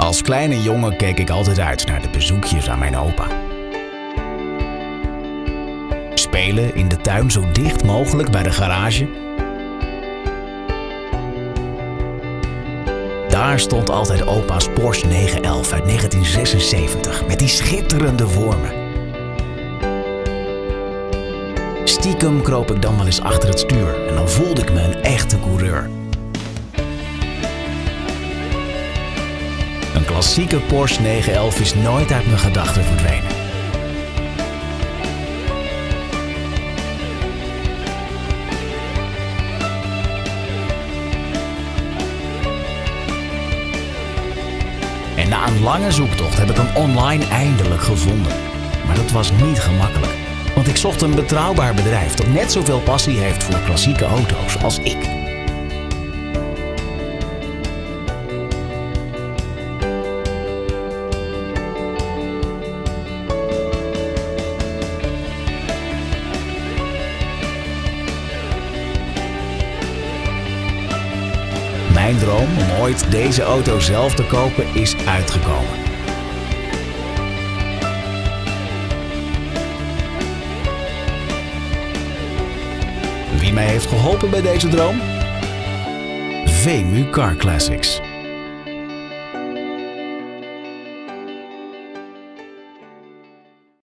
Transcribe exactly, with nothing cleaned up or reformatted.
Als kleine jongen keek ik altijd uit naar de bezoekjes aan mijn opa. Spelen in de tuin zo dicht mogelijk bij de garage. Daar stond altijd opa's Porsche negen elf uit negentien zesenzeventig met die schitterende vormen. Stiekem kroop ik dan wel eens achter het stuur en dan voelde ik me een echte coureur. Een klassieke Porsche negen elf is nooit uit mijn gedachten verdwenen. En na een lange zoektocht heb ik hem online eindelijk gevonden. Maar dat was niet gemakkelijk. Want ik zocht een betrouwbaar bedrijf dat net zoveel passie heeft voor klassieke auto's als ik. Mijn droom om ooit deze auto zelf te kopen is uitgekomen. Wie mij heeft geholpen bij deze droom? V M U Car Classics.